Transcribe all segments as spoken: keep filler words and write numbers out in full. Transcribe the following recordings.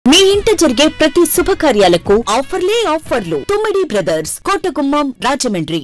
మీ ఇంట జరిగే ప్రతి శుభకార్యాలకు ఆఫర్లే ఆఫర్లు. Thummidi brothers, Kotagummam, Rajahmundry.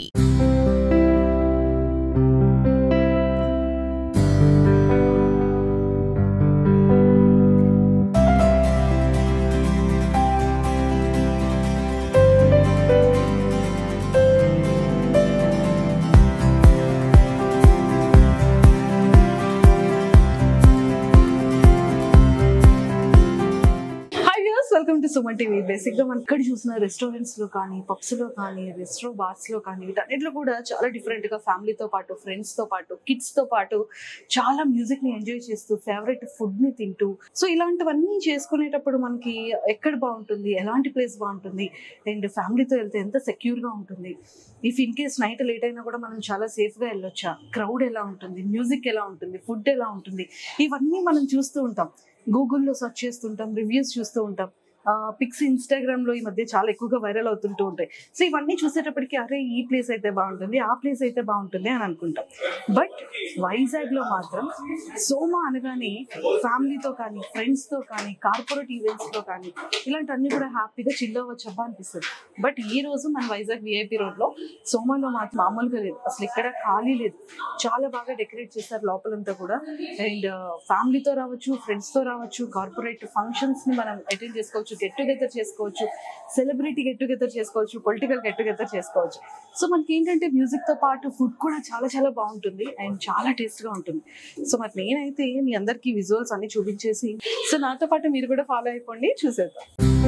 Welcome to Suman TV. Basic గా మనం ఇక్కడ చూసిన రెస్టారెంట్స్ లో కానీ, పబ్స్ లో కానీ, రెస్టో బార్స్ లో కానీ, వీటన్నిటిలో కూడా చాలా డిఫరెంట్ గా ఫ్యామిలీతో పాటు, ఫ్రెండ్స్ తో పాటు, కిడ్స్ తో పాటు చాలా మ్యూజిక్ ని ఎంజాయ్ చేస్తూ, ఫేవరెట్ ఫుడ్ ని తింటూ, సో ఇలాంటివన్నీ చేసుకునేటప్పుడు మనకి ఎక్కడ బాగుంటుంది, ఎలాంటి ప్లేస్ బాగుంటుంది, అండ్ ఫ్యామిలీతో వెళ్తే ఎంత సెక్యూర్ గా ఉంటుంది, if in case night late అయినా కూడా మనం చాలా సేఫ్ గా వెళ్ళొచ్చా, క్రౌడ్ ఎలా ఉంటుంది, మ్యూజిక్ ఎలా ఉంటుంది, ఫుడ్ ఎలా ఉంటుంది, ఇవన్నీ మనం చూస్తూ ఉంటాం. గూగుల్లో సెర్చ్ చేస్తుంటాం, రివ్యూస్ చూస్తూ ఉంటాం, పిక్స్ ఇన్స్టాగ్రామ్ లో ఈ మధ్య చాలా ఎక్కువగా వైరల్ అవుతుంటూ ఉంటాయి. సో ఇవన్నీ చూసేటప్పటికి అరే ఈ ప్లేస్ అయితే బాగుంటుంది, ఆ ప్లేస్ అయితే బాగుంటుంది అని అనుకుంటాం. బట్ వైజాగ్ లో మాత్రం సోమా అనగానే ఫ్యామిలీతో కానీ, ఫ్రెండ్స్ తో కానీ, కార్పొరేట్ ఈవెంట్స్ తో కానీ ఇలాంటివన్నీ కూడా హ్యాపీగా చిల్ అవ్వచ్చబ్బా అనిపిస్తుంది. బట్ ఈ రోజు మన వైజాగ్ విఐపి రోడ్ లో సోమాలో మాత్రం మామూలుగా లేదు, అసలు ఇక్కడ ఖాళీ లేదు. చాలా బాగా డెకరేట్ చేస్తారు లోపలంతా కూడా. అండ్ ఫ్యామిలీతో రావచ్చు, ఫ్రెండ్స్ తో రావచ్చు, కార్పొరేట్ ఫంక్షన్స్ ని మనం అటెండ్ చేసుకోవచ్చు, గెట్ టుగెదర్ చేసుకోవచ్చు, సెలబ్రిటీ గెట్ టుగెదర్ చేసుకోవచ్చు, పొలిటికల్ గెట్ టుగెదర్ చేసుకోవచ్చు. సో మనకి ఏంటంటే మ్యూజిక్ తో పాటు ఫుడ్ కూడా చాలా చాలా బాగుంటుంది అండ్ చాలా టేస్ట్ గా ఉంటుంది. సో మరి నేనైతే మీ అందరికి విజువల్స్ అన్ని చూపించేసి, సో నాతో పాటు మీరు కూడా ఫాలో అయిపోండి, చూసేద్దాం.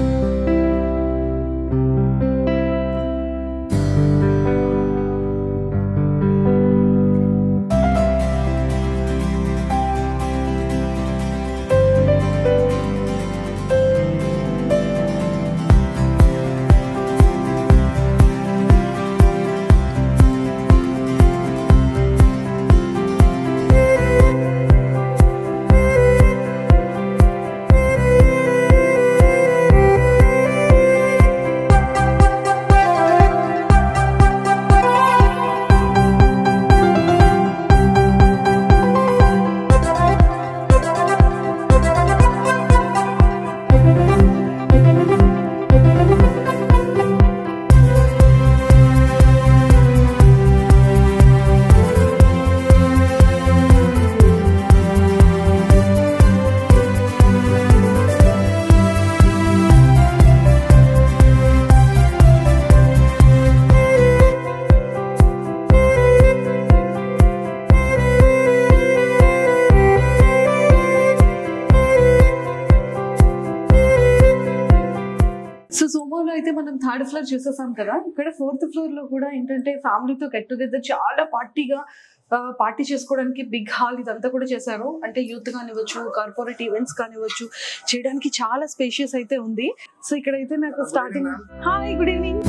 సో సోమోలో అయితే మనం థర్డ్ ఫ్లోర్ చూసేసాం కదా. ఇక్కడ ఫోర్త్ ఫ్లోర్ లో కూడా ఏంటంటే ఫ్యామిలీతో గెట్ టుగెదర్ చాలా పార్టీగా పార్టీ చేసుకోవడానికి బిగ్ హాల్ ఇదంతా కూడా చేశారు. అంటే యూత్ కానివ్వచ్చు, కార్పొరేట్ ఈవెంట్స్ కానివ్వచ్చు, చేయడానికి చాలా స్పేషియస్ అయితే ఉంది. సో ఇక్కడైతే నాకు starting hi good evening.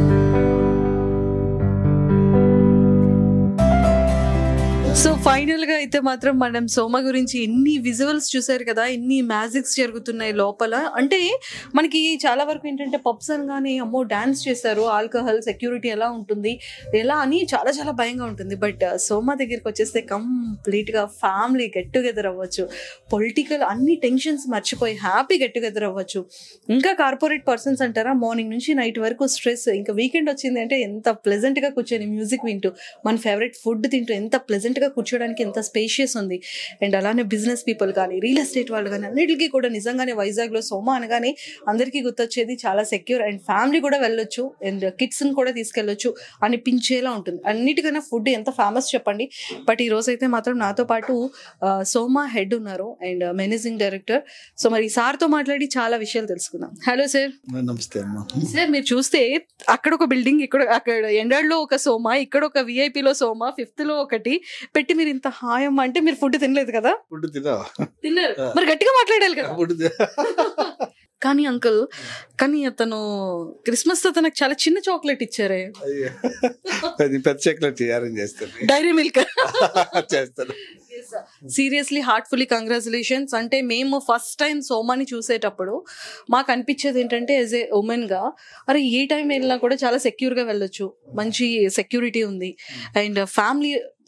So final గా అయితే మాత్రం మనం సోమ గురించి ఎన్ని విజువల్స్ చూసారు కదా, ఎన్ని మ్యాజిక్స్ జరుగుతున్నాయి లోపల. అంటే మనకి చాలా వరకు ఏంటంటే పబ్స్ అనగానే అమ్మో డాన్స్ చేస్తారు, ఆల్కహాల్, సెక్యూరిటీ ఎలా ఉంటుంది, ఎలా అని చాలా చాలా భయంగా ఉంటుంది. బట్ సోమ దగ్గరికి వచ్చేస్తే కంప్లీట్ గా ఫ్యామిలీ గెట్ టుగెదర్ అవ్వచ్చు, పొలిటికల్ అన్ని టెన్షన్స్ మర్చిపోయి హ్యాపీ గెట్ టుగెదర్ అవ్వచ్చు. ఇంకా కార్పొరేట్ పర్సన్స్ అంటారా, మార్నింగ్ నుంచి నైట్ వరకు స్ట్రెస్, ఇంకా వీకెండ్ వచ్చింది అంటే ఎంత ప్లెజెంట్ గా కూర్చొని మ్యూజిక్ వింటూ, మన ఫేవరెట్ ఫుడ్ తింటూ ఎంత ప్లెజెంట్ గా కూర్చోడానికి ఎంత స్పేషియస్ ఉంది. అండ్ అలానే బిజినెస్ పీపుల్ కానీ, రియల్ ఎస్టేట్ వాళ్ళు కానీ, అన్నిటికీ కూడా నిజంగానే వైజాగ్ లో సోమ అనగానే అందరికీ గుర్తొచ్చేది చాలా సెక్యూర్ అండ్ ఫ్యామిలీ కూడా వెళ్ళొచ్చు అండ్ కిడ్స్ ని కూడా తీసుకెళ్ళొచ్చు అనిపించేలా ఉంటుంది. అన్నిటికన్నా ఫుడ్ ఎంత ఫేమస్ చెప్పండి. బట్ ఈ రోజు అయితే మాత్రం నాతో పాటు సోమ హెడ్ ఉన్నారు అండ్ మేనేజింగ్ డైరెక్టర్. సో మరి సార్ తో మాట్లాడి చాలా విషయాలు తెలుసుకుందాం. Hello sir. నమస్తే అమ్మా. సార్ మీరు చూస్తే అక్కడ ఒక బిల్డింగ్, ఇక్కడ అక్కడ ఎండాడ్లో ఒక సోమ, ఇక్కడ ఒక విఐపిలో సోమ, ఫిఫ్త్ లో ఒకటి పెట్టి మీరు ఇంత హాయం అంటే మీరు ఫుడ్ తినలేదు కదా? ఫుడ్ తిన్నా తిన్నారు, మరి గట్టిగా మాట్లాడాలి కదా. ఫుడ్ కానీ అంకుల్, కానీ అతను క్రిస్మస్ తో తనకు చాలా చిన్న చాక్లెట్ ఇచ్చారే. పెద్ద చాక్లెట్ అరేంజ్ చేస్తాను, డైరీ మిల్క్ చేస్తాను. Seriously heartfully congratulations. అంటే మేము ఫస్ట్ టైం సోమాని చూసేటప్పుడు మాకు అనిపించేది ఏంటంటే యాజ్ ఏ ఉమెన్ గా, అరే ఏ టైం వెళ్ళినా కూడా చాలా సెక్యూర్ గా వెళ్ళొచ్చు, మంచి సెక్యూరిటీ ఉంది అండ్ ఫ్యామిలీ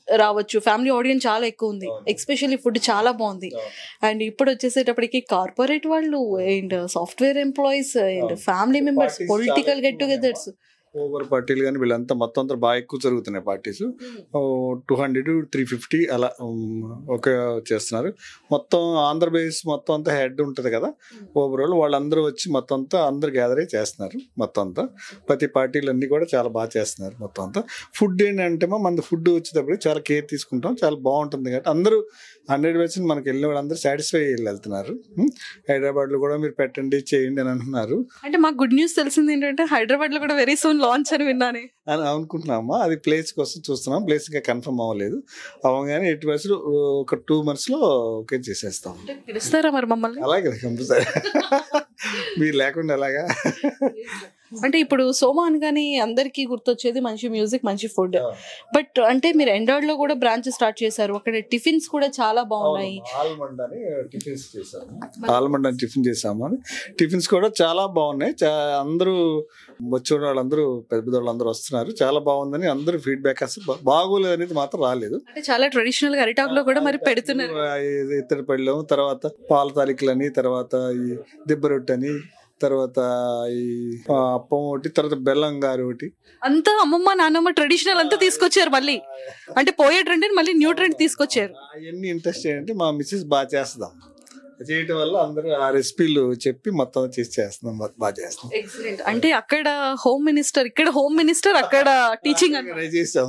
రావచ్చు, ఫ్యామిలీ ఆడియన్స్ చాలా ఎక్కువ ఉంది, ఎస్పెషల్లీ ఫుడ్ చాలా బాగుంది. అండ్ ఇప్పుడు వచ్చేసేటప్పటికి కార్పొరేట్ వాళ్ళు and software employees and family members, political get togethers, over పార్టీలు కానీ వీళ్ళంతా మొత్తం అంతా బాగా ఎక్కువ జరుగుతున్నాయి parties. Two hundred three fifty అలా ఒక చేస్తున్నారు. మొత్తం ఆంధ్రప్రదేశ్ మొత్తం అంతా హెడ్ ఉంటుంది కదా ఓవరాల్, వాళ్ళందరూ వచ్చి మొత్తం అంతా అందరు గ్యాదర్ అయ్యి చేస్తున్నారు. మొత్తం అంతా ప్రతి పార్టీలు అన్నీ కూడా చాలా బాగా చేస్తున్నారు. మొత్తం అంతా ఫుడ్ ఏంటంటే మన ఫుడ్ వచ్చేటప్పుడు చాలా కేర్ తీసుకుంటాం, చాలా బాగుంటుంది కాబట్టి అందరూ హండ్రెడ్ పర్సెంట్ మనకి వెళ్ళిన వాళ్ళు అందరూ సాటిస్ఫై అయ్యి వెళ్తున్నారు. హైదరాబాద్ లో కూడా మీరు పెట్టండి చేయండి అని అంటున్నారు. అంటే మాకు గుడ్ న్యూస్ తెలిసింది ఏంటంటే హైదరాబాద్ లో కూడా వెరీ సూన్ లాంచ్ అని విన్నానే అని అనుకుంటున్నామా. అది ప్లేస్ కోసం చూస్తున్నాం, ప్లేస్ ఇంకా కన్ఫర్మ్ అవ్వలేదు. అవ్వగానే ఎయిట్ పర్సెంట్ ఒక టూ మంత్స్ లో ఓకే చేసేస్తాం. పిలుస్తారా మరి మమ్మల్ని? అలాగే కంపల్సరీ మీరు లేకుండా ఎలాగా. అంటే ఇప్పుడు సోమా అనగానే అందరికీ గుర్తొచ్చేది మంచి మ్యూజిక్, మంచి ఫుడ్. బట్ అంటే మీరు ఎండాడ్ లో కూడా బ్రాంచ్ స్టార్ట్ చేశారు, అక్కడ టిఫిన్స్ కూడా చాలా బాగున్నాయి. ఆల్మండ్ అని టిఫిన్స్ చేసాము, ఆల్మండ్ అని టిఫిన్ చేసాము అని టిఫిన్స్ కూడా చాలా బాగున్నాయి. అందరూ వచ్చిన వాళ్ళందరూ పెద్ద పెద్ద వాళ్ళందరూ వస్తున్నారు, చాలా బాగుందని అందరూ ఫీడ్బ్యాక్. అసలు బాగోలేదు అనేది మాత్రం రాలేదు. అంటే చాలా ట్రెడిషనల్ గా అరిటాక్ లో కూడా మరి పెడుతున్నారు. ఇత్తడి పళ్ళెం, తర్వాత పాల తాలికలని, తర్వాత ఈ దిబ్బ రొట్టె అని, తర్వాత ఈ అప్పం ఒకటి, తర్వాత బెల్లం గారు ఒకటి, అంతా అమ్మమ్మ నాన్నమ్మ ట్రెడిషనల్ అంతా తీసుకొచ్చారు. మళ్ళీ అంటే పోయే ట్రెండ్ మళ్ళీ న్యూ ట్రెండ్ తీసుకొచ్చారు. అవన్నీ ఇంట్రెస్ట్ ఏంటంటే మా మిస్సెస్ బాగా చేస్తాం చేయటం వల్ల అందరూ ఆ రెసిపీలు చెప్పి మొత్తం చేసి చేస్తున్నాం, బాగా చేస్తాం. ఎక్సలెంట్. అంటే అక్కడ హోమ్ మినిస్టర్, ఇక్కడ హోమ్ మినిస్టర్, అక్కడ టీచింగ్ చేసాం.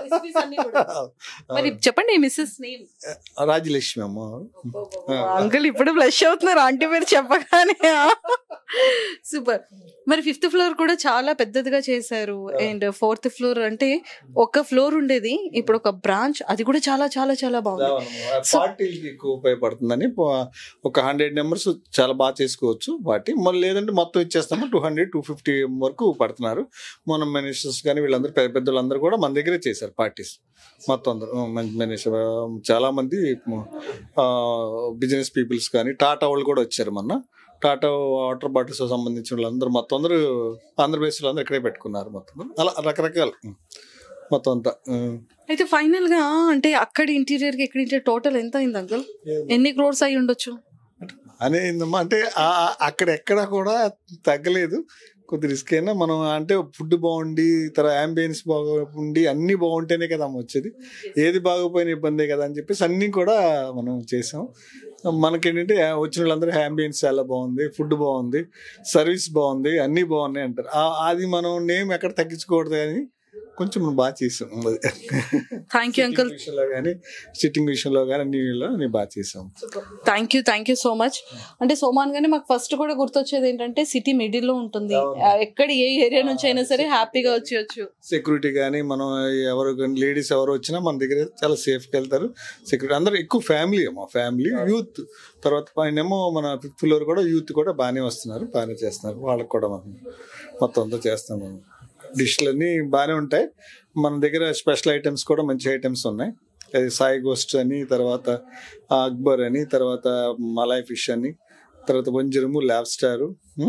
మరి చెప్పండి మిస్సెస్ నేమ్? రాజలక్ష్మి అమ్మ. అంకుల్ ఇప్పుడు బ్లష్ అవుతున్నారు ఆంటీ పేరు చెప్పగానే. సూపర్. మరి ఫిఫ్త్ ఫ్లోర్ కూడా చాలా పెద్దదిగా చేశారు. అండ్ ఫోర్త్ ఫ్లోర్ అంటే ఒక ఫ్లోర్ ఉండేది, ఇప్పుడు ఒక బ్రాంచ్, అది కూడా చాలా చాలా చాలా బాగుంది. పార్టీలకి ఎక్కువ ఉపయోగపడుతుందని ఒక హండ్రెడ్ నెంబర్స్ చాలా బాగా చేసుకోవచ్చు పార్టీ. మళ్ళీ లేదంటే మొత్తం ఇచ్చేస్తాము టూ హండ్రెడ్ టూ ఫిఫ్టీ వరకు పడుతున్నారు. మన మినిస్టర్స్ కానీ వీళ్ళందరూ పెద్ద పెద్దలందరూ కూడా మన దగ్గరే చేశారు పార్టీస్. మొత్తం అందరూ మంచి మినిస్టర్, చాలా మంది బిజినెస్ పీపుల్స్ కానీ టాటా వాళ్ళు కూడా వచ్చారు. మొన్న టాటా వాటర్ బాటిల్స్ సంబంధించిన వాళ్ళందరూ మొత్తం అందరూ ఆంధ్రప్రదేశ్ అందరూ ఇక్కడే పెట్టుకున్నారు. మొత్తం అలా రకరకాలు మొత్తం అంతా. అయితే ఫైనల్ గా అంటే అక్కడ ఇంటీరియర్ కి ఇక్కడ ఇంటీరియర్ టోటల్ ఎంత అయింది అంకుల్? ఎన్ని క్రోర్స్ అయి ఉండొచ్చు అనేదమ్మా? అంటే అక్కడ ఎక్కడ కూడా తగ్గలేదు, కొద్ది రిస్క్ అయినా మనం అంటే ఫుడ్ బాగుండి, తర్వాత అంబియన్స్ బాగుండి అన్ని బాగుంటేనే కదా వచ్చేది. ఏది బాగోపోయిన ఇబ్బందే కదా అని చెప్పేసి అన్నీ కూడా మనం చేసాం. మనకేంటంటే వచ్చిన వాళ్ళందరూ అంబియన్స్ చాలా బాగుంది, ఫుడ్ బాగుంది, సర్వీస్ బాగుంది, అన్నీ బాగున్నాయి అంటారు. అది మనం నేమ్ ఎక్కడ తగ్గించకూడదు కానీ కొంచెం మనం బాగా చేసాం. Thank you uncle. విషయంలో కానీ సిట్టింగ్ విషయంలో కానీ అన్ని బాగా చేసాం. Thank you thank you so much. అంటే సోమాన్ గానే మాకు ఫస్ట్ కూడా గుర్తొచ్చేది ఏంటంటే సిటీ మిడిల్ లో ఉంటుంది, ఎక్కడ ఏ ఏరియా నుంచి అయినా సరే హ్యాపీగా వచ్చేయచ్చు. సెక్యూరిటీ కానీ మనం ఎవరు లేడీస్ ఎవరు వచ్చినా మన దగ్గర చాలా సేఫ్గా వెళ్తారు. సెక్యూరిటీ అందరూ ఎక్కువ ఫ్యామిలీ ఏమో ఫ్యామిలీ యూత్. తర్వాత పైన ఏమో మన ఫిఫ్త్ ఫ్లోర్ కూడా యూత్ కూడా బాగానే వస్తున్నారు, బాగానే చేస్తున్నారు. వాళ్ళకి కూడా మనం మొత్తం అంతా చేస్తాం. మనం డిష్లు అన్నీ బాగానే ఉంటాయి. మన దగ్గర స్పెషల్ ఐటమ్స్ కూడా మంచి ఐటమ్స్ ఉన్నాయి. సాయి గోస్ట్ అని, తర్వాత అక్బర్ అని, తర్వాత మలాయ్ ఫిష్ అని, తర్వాత వంజరము, ల్యాబ్ స్టారు,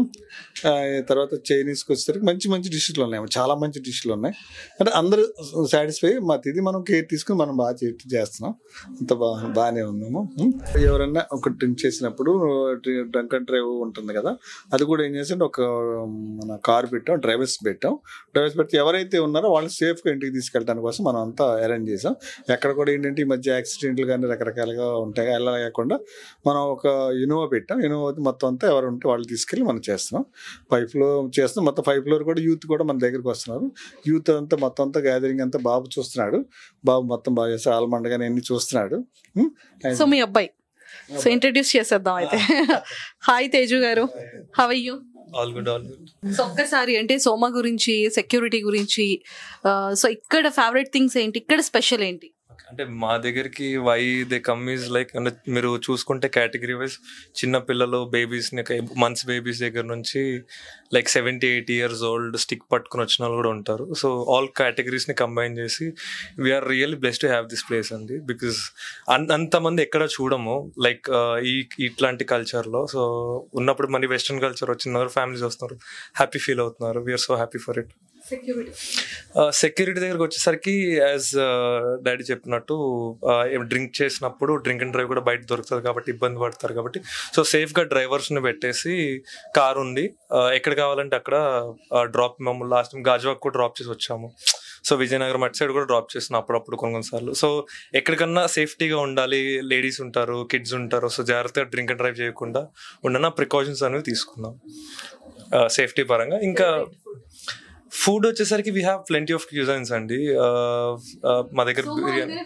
తర్వాత చైనీస్కి వచ్చేసరికి మంచి మంచి డిష్లు ఉన్నాయి, చాలా మంచి డిష్లు ఉన్నాయి. అంటే అందరూ సాటిస్ఫై. మా ఇది మనం కేర్ తీసుకుని మనం బాగా చేస్తున్నాం, అంత బాగా బాగానే ఉన్నాము. ఎవరన్నా ఒక డ్రింక్ చేసినప్పుడు డ్రంక్ అండ్ డ్రైవ్ ఉంటుంది కదా, అది కూడా ఏం చేస్తుంటే ఒక మన కార్ పెట్టాం, డ్రైవర్స్ పెట్టాం. డ్రైవర్స్ పెడితే ఎవరైతే ఉన్నారో వాళ్ళని సేఫ్గా ఇంటికి తీసుకెళ్ళడానికి కోసం మనం అంతా అరేంజ్ చేసాం. ఎక్కడ కూడా ఏంటంటే ఈ మధ్య యాక్సిడెంట్లు కానీ రకరకాలుగా ఉంటాయి, అలా కాకుండా మనం ఒక ఇనోవా పెట్టాం. ఇనోవా మొత్తం అంతా ఎవరు ఉంటే వాళ్ళు తీసుకెళ్ళి మనం చేస్తున్నాం. ఫైవ్ ఫ్లోర్ చేస్తున్నాం. మొత్తం ఫైవ్ ఫ్లోర్ కూడా యూత్ కూడా మన దగ్గరకు వస్తున్నారు. యూత్ అంతా మొత్తం అంతా గ్యాదరింగ్ అంతా బాబు చూస్తున్నాడు. బాబు మొత్తం బాగా చేస్తారు, ఆల్మండ్ గానీ అన్ని చూస్తున్నాడు. సో మీ అబ్బాయి సో ఇంట్రడ్యూస్ చేసేద్దాం అయితే. హాయ్ తేజు గారు, how are you? All good all good. So ఒక్కసారి అంటే సోమా గురించి, సెక్యూరిటీ గురించి, సో ఇక్కడ ఫేవరెట్ థింగ్స్ ఏంటి, ఇక్కడ స్పెషల్ ఏంటి? అంటే మా దగ్గరికి why they come is like అంటే మీరు చూసుకుంటే కేటగిరీ వైజ్ చిన్న పిల్లలు బేబీస్ మంత్స్ బేబీస్ దగ్గర నుంచి like seventy eight years old stick పట్టుకుని వచ్చిన వాళ్ళు కూడా ఉంటారు. సో ఆల్ కేటగిరీస్ని కంబైన్ చేసి we're really blessed to have this place అండి. బికాజ్ అన్ అంతమంది ఎక్కడ చూడము లైక్ ఈ ఇట్లాంటి కల్చర్లో. సో ఉన్నప్పుడు మన వెస్ట్రన్ కల్చర్ వచ్చిన ఫ్యామిలీస్ వస్తున్నారు, హ్యాపీ ఫీల్ అవుతున్నారు. We're so happy for it. Security దగ్గరకు వచ్చేసరికి యాజ్ డాడీ చెప్పినట్టు డ్రింక్ చేసినప్పుడు డ్రింక్ అండ్ డ్రైవ్ కూడా బయట దొరుకుతుంది కాబట్టి ఇబ్బంది పడతారు కాబట్టి సో సేఫ్గా డ్రైవర్స్ని పెట్టేసి కార్ ఉంది ఎక్కడ కావాలంటే అక్కడ డ్రాప్ మేము లాస్ట్ టైం గాజువాక్ కూడా డ్రాప్ చేసి వచ్చాము. సో విజయనగరం అటు సైడ్ కూడా డ్రాప్ చేస్తున్నాం అప్పుడప్పుడు కొన్ని కొన్నిసార్లు. సో ఎక్కడికన్నా సేఫ్టీగా ఉండాలి, లేడీస్ ఉంటారు, కిడ్స్ ఉంటారు, సో జాగ్రత్తగా డ్రింక్ అండ్ డ్రైవ్ చేయకుండా ఉండన ప్రికాషన్స్ అనేవి తీసుకున్నాం సేఫ్టీ పరంగా. ఇంకా ఫుడ్ వచ్చేసరికి we have plenty of cuisines అండి. మా దగ్గర బిర్యానీ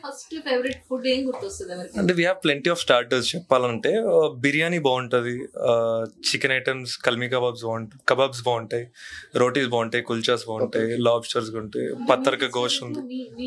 అంటే we have plenty of starters. చెప్పాలంటే బిర్యానీ బాగుంటుంది, చికెన్ ఐటమ్స్, కల్మీ కబాబ్స్ బాగుంటాయి, కబాబ్స్ బాగుంటాయి, రోటీస్ బాగుంటాయి, కుల్చాస్ బాగుంటాయి, లాబ్స్టర్స్ ఉంటాయి, పత్తర్క గోష్ ఉంది.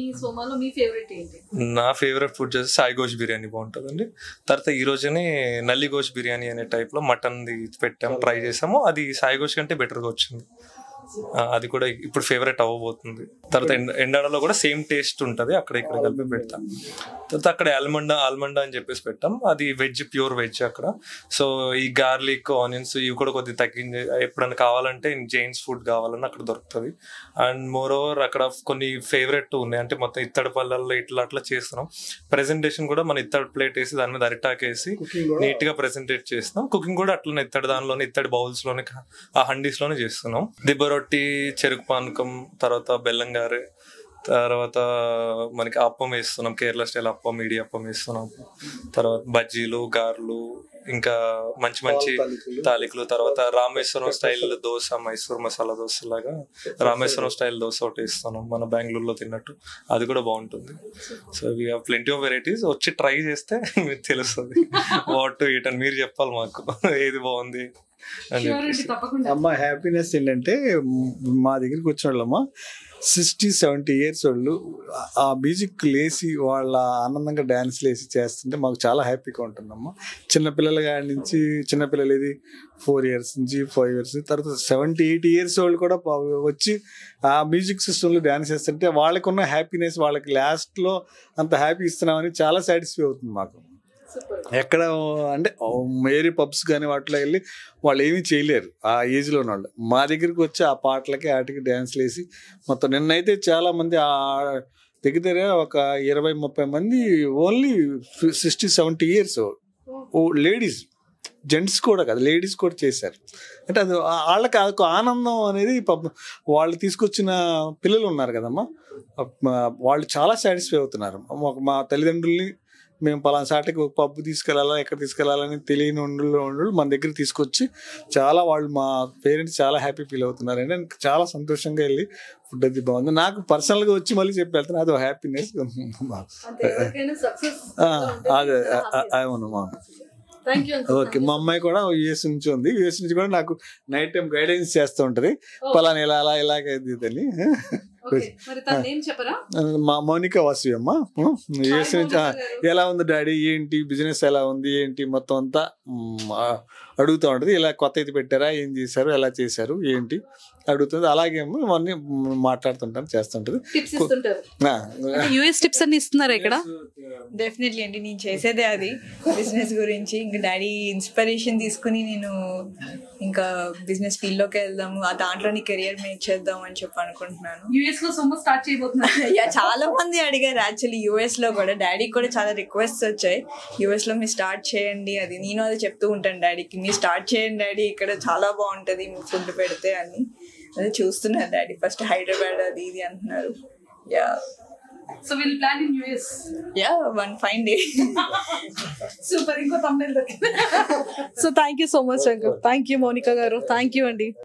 నా ఫేవరెట్ ఫుడ్ వచ్చేసి సాయి గోష్ బిర్యానీ బాగుంటుంది అండి. తర్వాత ఈ రోజునే నల్లి గోష్ బిర్యానీ అనే టైప్లో మటన్ది పెట్టాము, ట్రై చేసాము. అది సాయి గోష్ కంటే బెటర్గా వచ్చింది. అది కూడా ఇప్పుడు ఫేవరెట్ అవ్వబోతుంది. తర్వాత ఎండాడలో కూడా సేమ్ టేస్ట్ ఉంటుంది, అక్కడ ఇక్కడ కలిపి పెడతాం. తర్వాత అక్కడ ఆల్మండా ఆల్మండా అని చెప్పేసి పెట్టాం, అది వెజ్, ప్యూర్ వెజ్ అక్కడ. సో ఈ గార్లిక్, ఆనియన్స్ ఇవి కూడా కొద్దిగా తగ్గించి ఎప్పుడైనా కావాలంటే జైన్స్ ఫుడ్ కావాలన్నా అక్కడ దొరుకుతుంది. అండ్ మోర్ ఓవర్ అక్కడ కొన్ని ఫేవరెట్ ఉన్నాయి, అంటే మొత్తం ఇత్తడి పళ్ళల్లో ఇట్లా అట్లా చేస్తున్నాం. ప్రెజెంటేషన్ కూడా మన ఇత్తడి ప్లేట్ వేసి దాని మీద అరిటాక్ వేసి నీట్ గా ప్రెజెంటేట్ చేస్తున్నాం. కుకింగ్ కూడా అట్లనే ఇత్తడి దానిలోనే, ఇత్తడి బౌల్స్ లోనే, ఆ హండీస్ లోనే చేస్తున్నాం. దిబ్బ రొట్టి, చెరుకు పానకం, తర్వాత బెల్లం గారె, తర్వాత మనకి అప్పం వేస్తున్నాం, కేరళ స్టైల్ అప్పం, ఇడి అప్పం వేస్తున్నాం. తర్వాత బజ్జీలు, గారెలు, ఇంకా మంచి మంచి తాలికలు. తర్వాత రామేశ్వరం స్టైల్ దోశ, మైసూర్ మసాలా దోశ లాగా రామేశ్వరం స్టైల్ దోశ ఒకటి ఇస్తున్నాం, మన బెంగళూరులో తిన్నట్టు. అది కూడా బాగుంటుంది. So we have plenty of varieties. వచ్చి ట్రై చేస్తే మీకు తెలుస్తుంది వాట్ టు ఈట్ అని. మీరు చెప్పాలి మాకు ఏది బాగుంది. అమ్మ హ్యాపీనెస్ ఏంటంటే మా దగ్గరికి వచ్చిన వాళ్ళమ్మ సిక్స్టీ సెవెంటీ ఇయర్స్ వాళ్ళు ఆ మ్యూజిక్ లేసి వాళ్ళ ఆనందంగా డ్యాన్స్లు వేసి చేస్తుంటే మాకు చాలా హ్యాపీగా ఉంటుందమ్మా. చిన్నపిల్లల కాడి నుంచి, చిన్నపిల్లలు ఇది ఫోర్ ఇయర్స్ నుంచి ఫైవ్ ఇయర్స్ తర్వాత సెవెంటీ ఎయిటీ ఇయర్స్ వాళ్ళు కూడా వచ్చి ఆ మ్యూజిక్ సిస్టంలో డ్యాన్స్ చేస్తుంటే వాళ్ళకు ఉన్న హ్యాపీనెస్, వాళ్ళకి లాస్ట్లో అంత హ్యాపీ ఇస్తున్నామని చాలా సాటిస్ఫై అవుతుంది మాకు. ఎక్కడ అంటే మేరీ పబ్స్ కానీ వాటిలో వెళ్ళి వాళ్ళు ఏమీ చేయలేరు ఆ ఏజ్లో ఉన్న వాళ్ళు. మా దగ్గరికి వచ్చి ఆ పాటలకి వాటికి డ్యాన్స్లు వేసి మొత్తం నిన్నైతే చాలా మంది ఆ దగ్గర దగ్గర ఒక ఇరవై ముప్పై మంది only sixty seventy years ladies, gents కూడా కాదు లేడీస్ కూడా చేశారు. అంటే అది వాళ్ళకి అదొక ఆనందం అనేది. వాళ్ళు తీసుకొచ్చిన పిల్లలు ఉన్నారు కదమ్మా, వాళ్ళు చాలా సాటిస్ఫై అవుతున్నారు. మా తల్లిదండ్రుల్ని మేము పలానా సాటికి ఒక పబ్బు తీసుకెళ్ళాలా, ఎక్కడ తీసుకెళ్ళాలని తెలియని ఉండు ఉండు మన దగ్గర తీసుకొచ్చి చాలా వాళ్ళు మా పేరెంట్స్ చాలా హ్యాపీ ఫీల్ అవుతున్నారు. అంటే చాలా సంతోషంగా వెళ్ళి ఫుడ్ అది బాగుంది. నాకు పర్సనల్గా వచ్చి మళ్ళీ చెప్పి వెళ్తాను, అది హ్యాపీనెస్. అదే అవును మా ఓకే. మా అమ్మాయి కూడా యుఎస్ నుంచి ఉంది, యుఎస్ నుంచి కూడా నాకు నైట్ టైం గైడెన్స్ చేస్తూ ఉంటది, పలానా ఇలా అలా ఇలాగైంది అని. మా మౌనిక వాసు అమ్మ యుఎస్ నుంచి ఎలా ఉంది డాడీ, ఏంటి బిజినెస్ ఎలా ఉంది, ఏంటి మొత్తం అంతా అడుగుతూ ఉంటది. ఇలా కొత్త ఇది పెట్టారా, ఏం చేశారు, ఎలా చేశారు, ఏంటి అడుగుతుంది. అలాగే అన్నీ మాట్లాడుతుంటాను, చేస్తుంటది. యూఎస్ టిప్స్ అన్ని ఇస్తున్నారు ఇక్కడ. డెఫినెట్లీ అండి, నేను చేసేదే అది బిజినెస్ గురించి. ఇంకా డాడీ ఇన్స్పిరేషన్ తీసుకుని నేను ఇంకా బిజినెస్ ఫీల్డ్ లోకి వెళ్దాము, ఆ దాంట్లోని కెరియర్ మేక్ చేద్దాం అని చెప్పి అనుకుంటున్నాను. యూఎస్ లో సొమ్ము స్టార్ట్ చేయబోతున్నారు. చాలా మంది అడిగారు యాక్చువల్లీ యూఎస్ లో కూడా, డాడీకి కూడా చాలా రిక్వెస్ట్ వచ్చాయి యూఎస్ లో మీరు స్టార్ట్ చేయండి అది. నేను అది చెప్తూ ఉంటాను డాడీకి, మీరు స్టార్ట్ చేయండి డాడీ, ఇక్కడ చాలా బాగుంటది మీ ఫుడ్ పెడితే అని. అదే చూస్తున్నారు డాడీ, ఫస్ట్ హైదరాబాద్ అది ఇది అంటున్నారు. Yeah so will plan in US. Yeah one fine day. Super. ఇంకో Tamil. So thank you so much uncle. Thank you Mounika గారు, థ్యాంక్ యూ అండి.